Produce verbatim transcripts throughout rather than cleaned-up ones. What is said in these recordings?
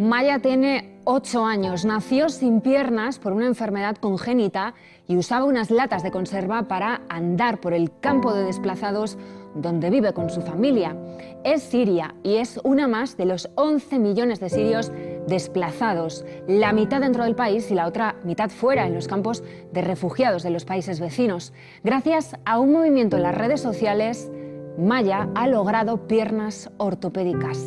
Maya tiene ocho años, nació sin piernas por una enfermedad congénita y usaba unas latas de conserva para andar por el campo de desplazados donde vive con su familia. Es siria y es una más de los once millones de sirios desplazados, la mitad dentro del país y la otra mitad fuera, en los campos de refugiados de los países vecinos. Gracias a un movimiento en las redes sociales, Maya ha logrado piernas ortopédicas.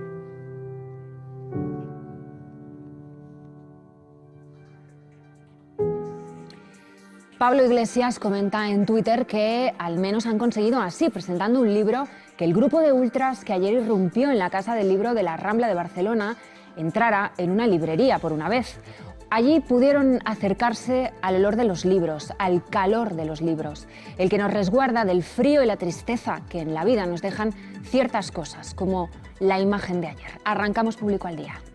Pablo Iglesias comenta en Twitter que al menos han conseguido así, presentando un libro, que el grupo de ultras que ayer irrumpió en la Casa del Libro de la Rambla de Barcelona entrara en una librería por una vez. Allí pudieron acercarse al olor de los libros, al calor de los libros, el que nos resguarda del frío y la tristeza que en la vida nos dejan ciertas cosas, como la imagen de ayer. Arrancamos Público al Día.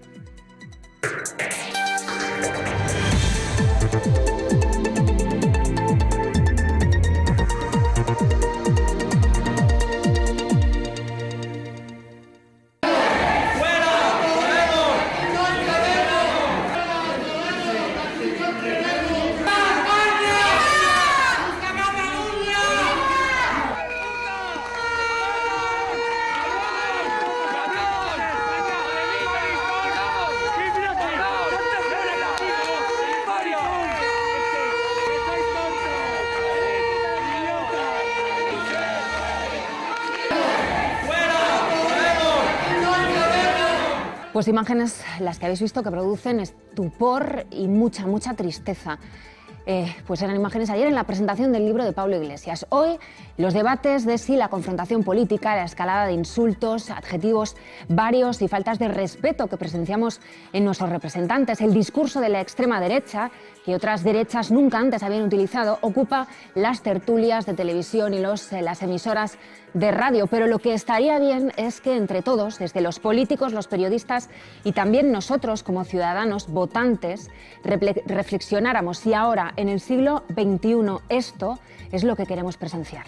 Pues imágenes las que habéis visto que producen estupor y mucha, mucha tristeza. Eh, pues eran imágenes ayer en la presentación del libro de Pablo Iglesias. Hoy los debates de si la confrontación política, la escalada de insultos, adjetivos varios y faltas de respeto que presenciamos en nuestros representantes, el discurso de la extrema derecha, que otras derechas nunca antes habían utilizado, ocupa las tertulias de televisión y los, eh, las emisoras de radio. Pero lo que estaría bien es que entre todos, desde los políticos, los periodistas y también nosotros como ciudadanos votantes, reflexionáramos si ahora, en el siglo veintiuno, esto es lo que queremos presenciar.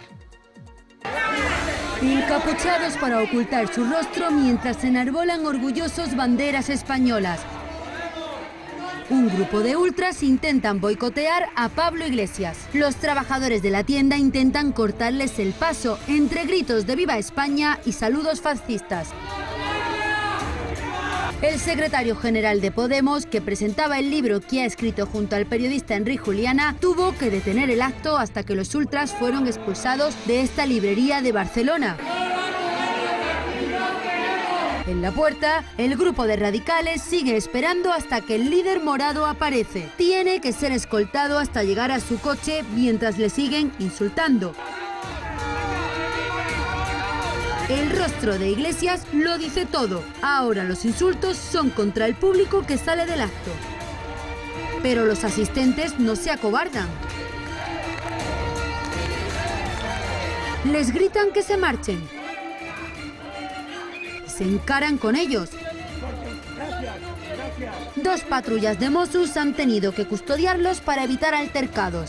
Encapuchados para ocultar su rostro mientras enarbolan orgullosos banderas españolas. Un grupo de ultras intentan boicotear a Pablo Iglesias. Los trabajadores de la tienda intentan cortarles el paso entre gritos de ¡Viva España! Y saludos fascistas. El secretario general de Podemos, que presentaba el libro que ha escrito junto al periodista Enric Juliana, tuvo que detener el acto hasta que los ultras fueron expulsados de esta librería de Barcelona. En la puerta, el grupo de radicales sigue esperando hasta que el líder morado aparece. Tiene que ser escoltado hasta llegar a su coche mientras le siguen insultando. El rostro de Iglesias lo dice todo. Ahora los insultos son contra el público que sale del acto. Pero los asistentes no se acobardan. Les gritan que se marchen. Se encaran con ellos. Dos patrullas de Mossos han tenido que custodiarlos para evitar altercados.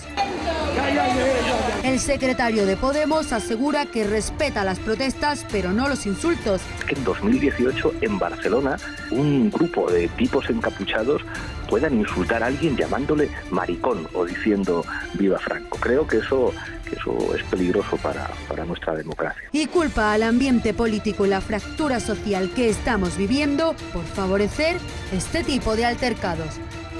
El secretario de Podemos asegura que respeta las protestas, pero no los insultos. Que en dos mil dieciocho, en Barcelona, un grupo de tipos encapuchados puedan insultar a alguien llamándole maricón o diciendo ¡Viva Franco! Creo que eso, que eso es peligroso para, para nuestra democracia. Y culpa al ambiente político y la fractura social que estamos viviendo por favorecer este tipo de altercados.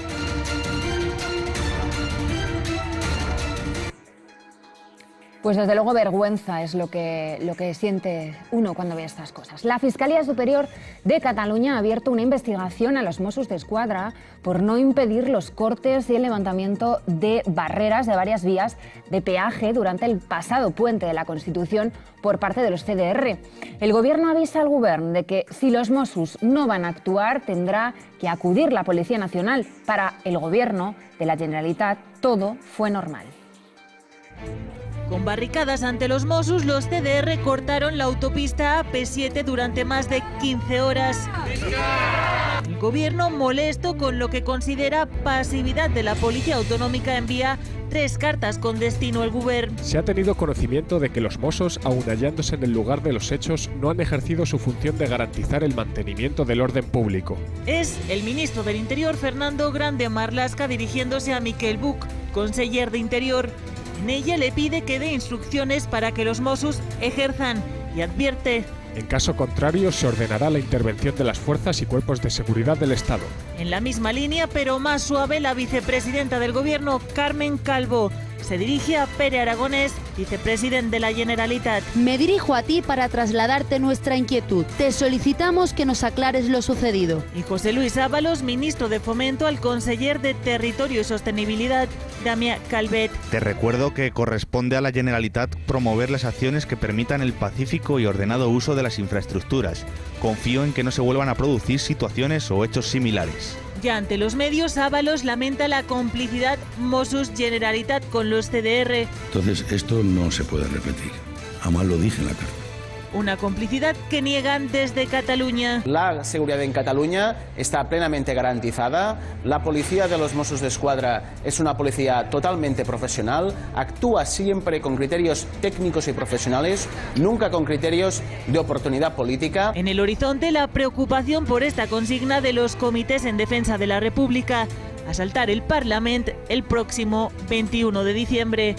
Pues desde luego vergüenza es lo que, lo que siente uno cuando ve estas cosas. La Fiscalía Superior de Cataluña ha abierto una investigación a los Mossos d'Esquadra por no impedir los cortes y el levantamiento de barreras de varias vías de peaje durante el pasado puente de la Constitución por parte de los C D R. El Gobierno avisa al Govern de que si los Mossos no van a actuar tendrá que acudir la Policía Nacional. Para el Gobierno de la Generalitat todo fue normal. Con barricadas ante los Mossos, los C D R cortaron la autopista A P siete durante más de quince horas. El gobierno molesto con lo que considera pasividad de la Policía Autonómica envía tres cartas con destino al Govern. Se ha tenido conocimiento de que los Mossos, aun hallándose en el lugar de los hechos, no han ejercido su función de garantizar el mantenimiento del orden público. Es el ministro del Interior, Fernando Grande Marlaska, dirigiéndose a Miquel Buch, conseller de Interior. En ella le pide que dé instrucciones para que los Mossos ejerzan y advierte: en caso contrario, se ordenará la intervención de las fuerzas y cuerpos de seguridad del Estado. En la misma línea, pero más suave, la vicepresidenta del Gobierno, Carmen Calvo, se dirige a Pere Aragonés, vicepresidente de la Generalitat. Me dirijo a ti para trasladarte nuestra inquietud. Te solicitamos que nos aclares lo sucedido. Y José Luis Ábalos, ministro de Fomento, al conseller de Territorio y Sostenibilidad, Damià Calvet. Te recuerdo que corresponde a la Generalitat promover las acciones que permitan el pacífico y ordenado uso de las infraestructuras. Confío en que no se vuelvan a producir situaciones o hechos similares. Ya ante los medios, Ábalos lamenta la complicidad Mossos-Generalitat con los C D R. Entonces, esto no se puede repetir. Además lo dije en la carta. Una complicidad que niegan desde Cataluña. La seguridad en Cataluña está plenamente garantizada. La policía de los Mossos d'Esquadra es una policía totalmente profesional. Actúa siempre con criterios técnicos y profesionales, nunca con criterios de oportunidad política. En el horizonte, la preocupación por esta consigna de los comités en defensa de la República: asaltar el Parlament el próximo veintiuno de diciembre.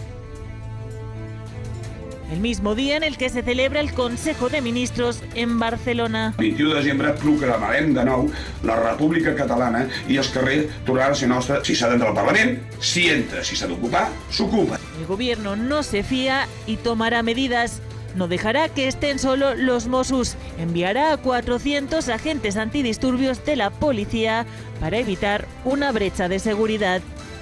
El mismo día en el que se celebra el Consejo de Ministros en Barcelona. vint-i-u de desembre proclamarem de nou la República Catalana i els carrers tornaran a ser nostres. Si s'ha d'entrar al Parlament, si entra. Si s'ha d'ocupar, s'ocupa. El gobierno no se fía y tomará medidas. No dejará que estén solo los Mossos. Enviará a cuatrocientos agentes antidisturbios de la policía para evitar una brecha de seguridad.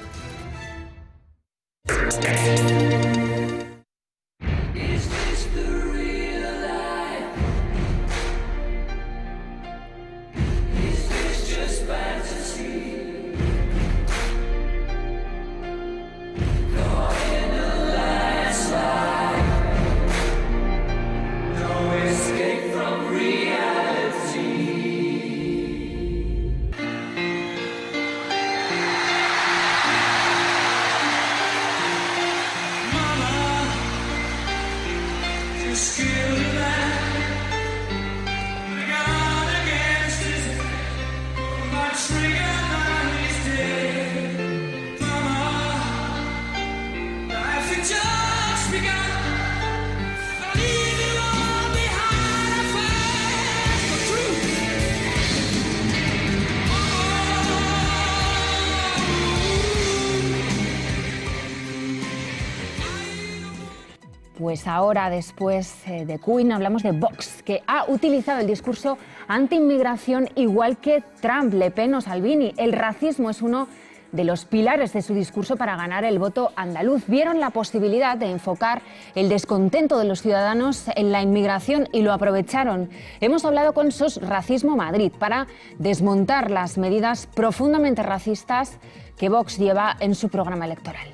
Pues ahora, después de Queen, hablamos de Vox, que ha utilizado el discurso anti-inmigración igual que Trump, Le Pen o Salvini. El racismo es uno de los pilares de su discurso para ganar el voto andaluz. Vieron la posibilidad de enfocar el descontento de los ciudadanos en la inmigración y lo aprovecharon. Hemos hablado con SOS Racismo Madrid para desmontar las medidas profundamente racistas que Vox lleva en su programa electoral.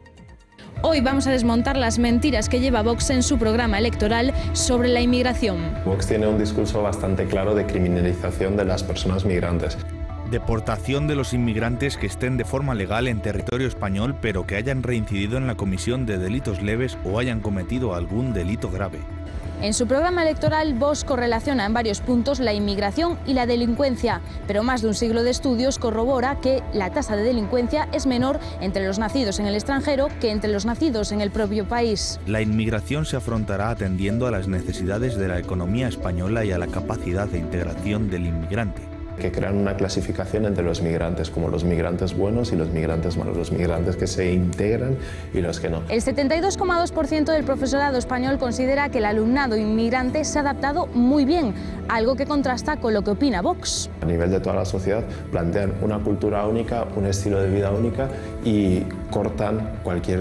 Hoy vamos a desmontar las mentiras que lleva Vox en su programa electoral sobre la inmigración. Vox tiene un discurso bastante claro de criminalización de las personas migrantes. Deportación de los inmigrantes que estén de forma legal en territorio español pero que hayan reincidido en la comisión de delitos leves o hayan cometido algún delito grave. En su programa electoral, Vox correlaciona en varios puntos la inmigración y la delincuencia, pero más de un siglo de estudios corrobora que la tasa de delincuencia es menor entre los nacidos en el extranjero que entre los nacidos en el propio país. La inmigración se afrontará atendiendo a las necesidades de la economía española y a la capacidad de integración del inmigrante. Que crean una clasificación entre los migrantes, como los migrantes buenos y los migrantes malos, los migrantes que se integran y los que no. El setenta y dos coma dos por ciento del profesorado español considera que el alumnado inmigrante se ha adaptado muy bien, algo que contrasta con lo que opina Vox. A nivel de toda la sociedad plantean una cultura única, un estilo de vida única y cortan cualquier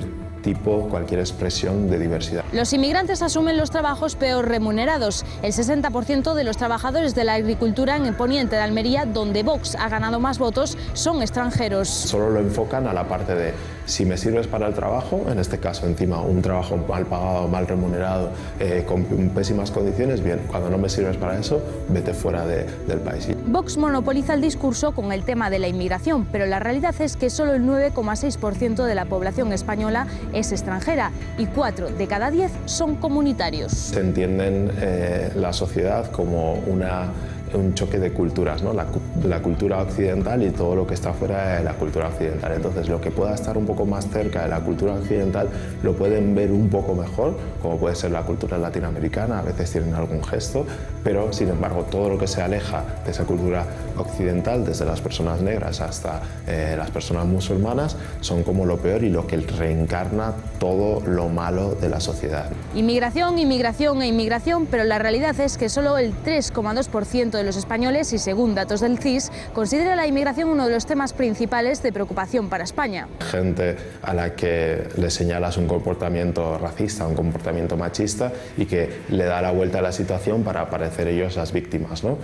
tipo, cualquier expresión de diversidad. Los inmigrantes asumen los trabajos peor remunerados. El sesenta por ciento de los trabajadores de la agricultura en el poniente de Almería, donde Vox ha ganado más votos, son extranjeros. Solo lo enfocan a la parte de si me sirves para el trabajo, en este caso encima un trabajo mal pagado, mal remunerado, eh, con pésimas condiciones, bien, cuando no me sirves para eso, vete fuera de, del país. Vox monopoliza el discurso con el tema de la inmigración, pero la realidad es que solo el nueve coma seis por ciento de la población española es extranjera y cuatro de cada diez son comunitarios. Se entienden eh, la sociedad como una un choque de culturas, ¿no? La, la cultura occidental y todo lo que está fuera de la cultura occidental. Entonces, lo que pueda estar un poco más cerca de la cultura occidental lo pueden ver un poco mejor, como puede ser la cultura latinoamericana, a veces tienen algún gesto, pero sin embargo todo lo que se aleja de esa cultura occidental, desde las personas negras hasta eh, las personas musulmanas, son como lo peor y lo que reencarna todo lo malo de la sociedad. Inmigración, inmigración e inmigración, pero la realidad es que solo el tres coma dos por ciento de los españoles, y según datos del C I S, considera la inmigración uno de los temas principales de preocupación para España. Gente a la que le señalas un comportamiento racista, un comportamiento machista y que le da la vuelta a la situación para aparecer ellos las víctimas, ¿no?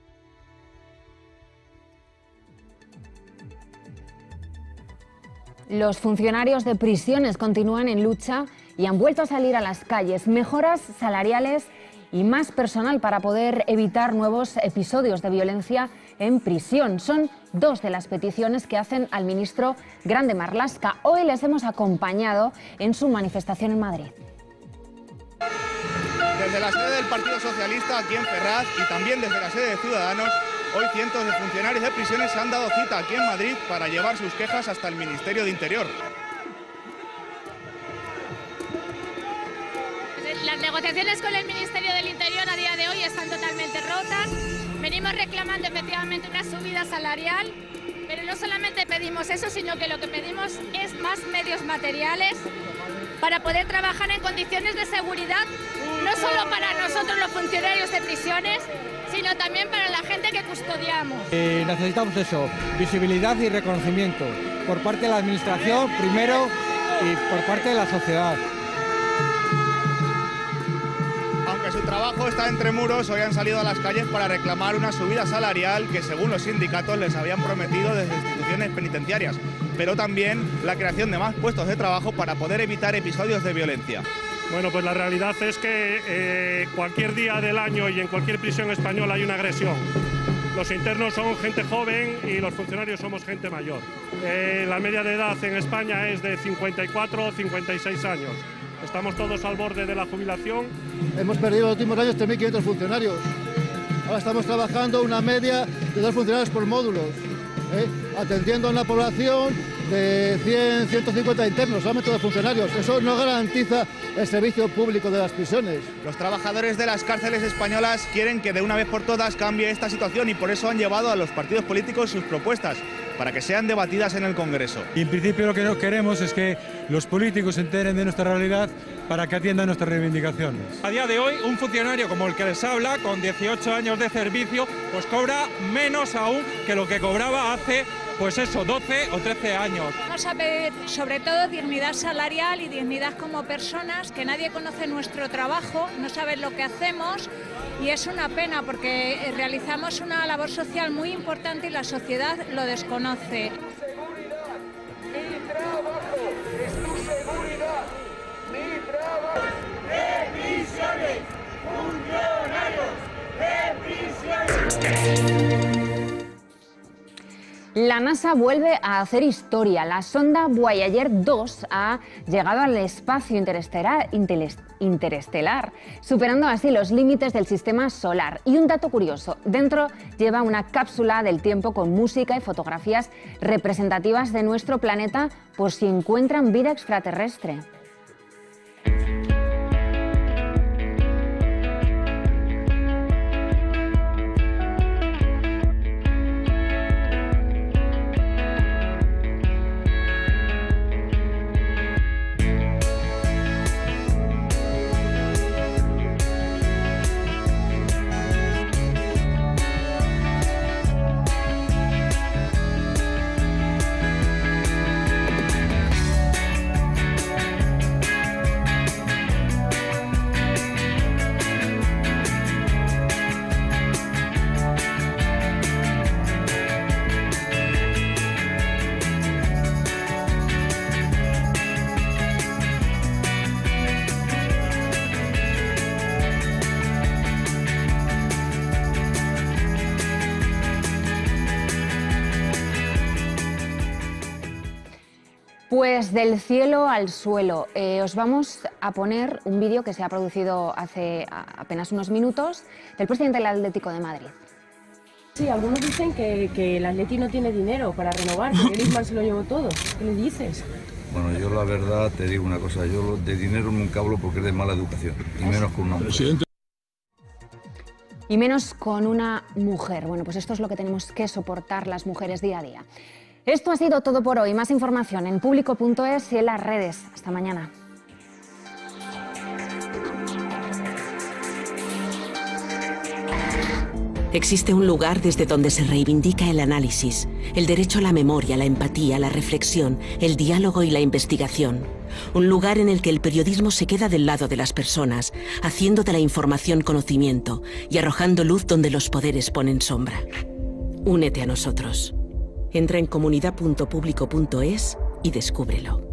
Los funcionarios de prisiones continúan en lucha y han vuelto a salir a las calles. Mejoras salariales y más personal para poder evitar nuevos episodios de violencia en prisión. Son dos de las peticiones que hacen al ministro Grande Marlaska. Hoy les hemos acompañado en su manifestación en Madrid. Desde la sede del Partido Socialista aquí en Ferraz y también desde la sede de Ciudadanos, hoy cientos de funcionarios de prisiones se han dado cita aquí en Madrid para llevar sus quejas hasta el Ministerio de Interior. Las negociaciones con el Ministerio del Interior a día de hoy están totalmente rotas. Venimos reclamando efectivamente una subida salarial, pero no solamente pedimos eso, sino que lo que pedimos es más medios materiales para poder trabajar en condiciones de seguridad, no solo para nosotros los funcionarios de prisiones, sino también para la gente que custodiamos. Eh, necesitamos eso, visibilidad y reconocimiento por parte de la Administración primero y por parte de la sociedad. Aunque su trabajo está entre muros, hoy han salido a las calles para reclamar una subida salarial que, según los sindicatos, les habían prometido desde instituciones penitenciarias, pero también la creación de más puestos de trabajo para poder evitar episodios de violencia. Bueno, pues la realidad es que eh, cualquier día del año y en cualquier prisión española hay una agresión. Los internos son gente joven y los funcionarios somos gente mayor. Eh, la media de edad en España es de cincuenta y cuatro o cincuenta y seis años. Estamos todos al borde de la jubilación. Hemos perdido en los últimos años tres mil quinientos funcionarios. Ahora estamos trabajando una media de dos funcionarios por módulos, ¿eh? atendiendo a una población de cien, ciento cincuenta internos, solamente dos funcionarios. Eso no garantiza el servicio público de las prisiones. Los trabajadores de las cárceles españolas quieren que de una vez por todas cambie esta situación y por eso han llevado a los partidos políticos sus propuestas, para que sean debatidas en el Congreso. Y en principio lo que no queremos es que los políticos se enteren de nuestra realidad para que atiendan nuestras reivindicaciones. A día de hoy, un funcionario como el que les habla, con dieciocho años de servicio, pues cobra menos aún que lo que cobraba hace, pues eso, doce o trece años. Vamos a pedir sobre todo dignidad salarial y dignidad como personas, que nadie conoce nuestro trabajo, no saben lo que hacemos. Y es una pena porque realizamos una labor social muy importante y la sociedad lo desconoce. Mi trabajo es tu seguridad, mi trabajo de prisiones, funcionarios de prisiones. La NASA vuelve a hacer historia. La sonda Voyager dos ha llegado al espacio interestelar, interestelar, superando así los límites del sistema solar. Y un dato curioso, dentro lleva una cápsula del tiempo con música y fotografías representativas de nuestro planeta por si encuentran vida extraterrestre. Pues del cielo al suelo. Eh, os vamos a poner un vídeo que se ha producido hace apenas unos minutos del presidente del Atlético de Madrid. Sí, algunos dicen que, que el Atleti no tiene dinero para renovar, que Griezmann se lo llevó todo. ¿Qué le dices? Bueno, yo la verdad te digo una cosa, yo de dinero nunca hablo porque es de mala educación, y menos con una mujer. Y menos con una mujer. Bueno, pues esto es lo que tenemos que soportar las mujeres día a día. Esto ha sido todo por hoy. Más información en público punto es y en las redes. Hasta mañana. Existe un lugar desde donde se reivindica el análisis, el derecho a la memoria, la empatía, la reflexión, el diálogo y la investigación. Un lugar en el que el periodismo se queda del lado de las personas, haciendo de la información conocimiento y arrojando luz donde los poderes ponen sombra. Únete a nosotros. Entra en comunidad punto público punto es y descúbrelo.